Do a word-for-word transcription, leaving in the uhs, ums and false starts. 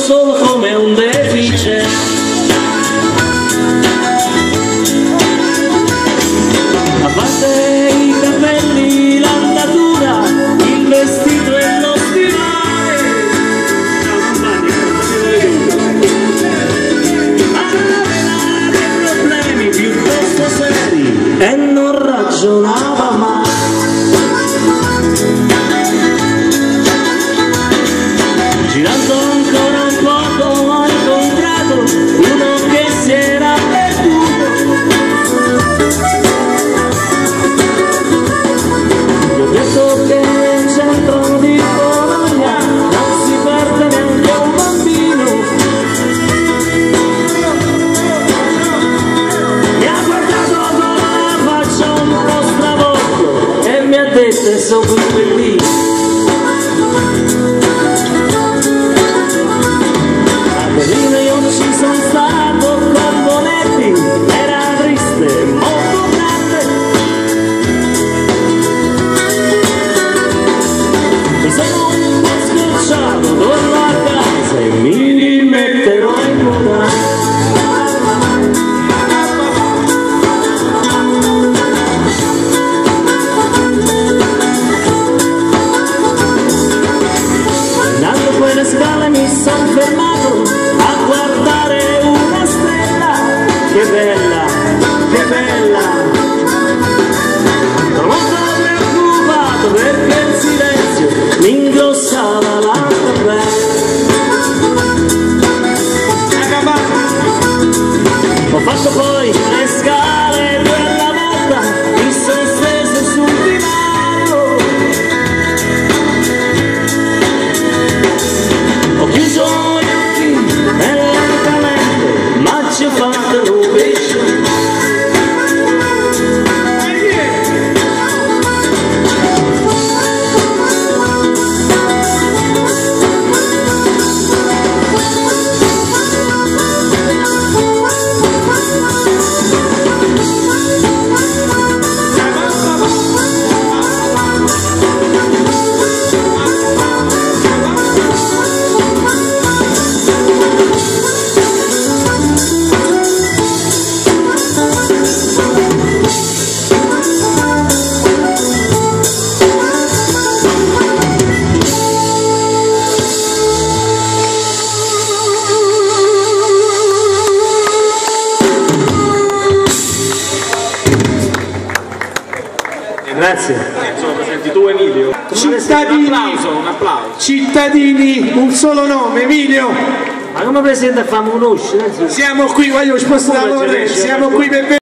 solo come un deficiente. A parte i capelli, l'andatura, il vestito e lo stivale, aveva dei problemi piuttosto seri e non ragionava mai. Girando ancora un poco ho incontrato uno che si era perduto. Gli ho detto che in centro di Bologna non si perde neanche un bambino. Mi ha guardato con la faccia un po' stravolto e mi ha detto sono qui bellissimo. Io ci sono stato con Bonetti, era triste, molto grande. Mi sono un po' scocciato, torno a casa e mi rimetterò in moda. Andando quelle scale mi sono fermato a guardare una stella, che bella, che bella. Sono molto preoccupato perché il silenzio mi ingrossava la tabella. Ho fatto poi le scale quella volta, mi sono steso sul divano. Ho chiuso gli occhi e lentamente ma ci ho fatto rovescio. Grazie. Sono presenti tu Emilio. Cittadini, un applauso, un applauso. Cittadini, un solo nome, Emilio. Ma come presenta famo conoscere? Siamo qui, voglio spostare la siamo qui per